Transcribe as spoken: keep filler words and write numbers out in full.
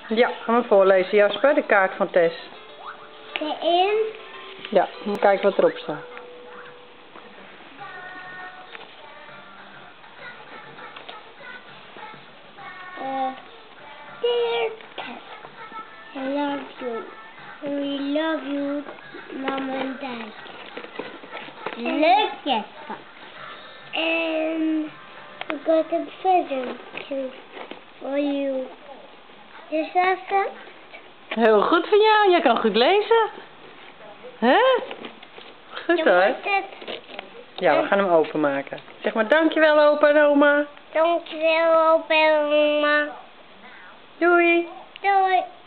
Ja, gaan we voorlezen, Jasper, de kaart van Tess. Erin. Ja, moet kijken wat erop staat. Uh, dear Tess, I love you. We love you, Mom and Dad. Leuk, Jesper. And we got a present too for you. Is that it? Heel goed van jou, jij kan goed lezen. Hè? Goed Je hoor. moet het. Ja, we gaan hem openmaken. Zeg maar dankjewel opa en oma. Dankjewel, opa en oma. Doei. Doei.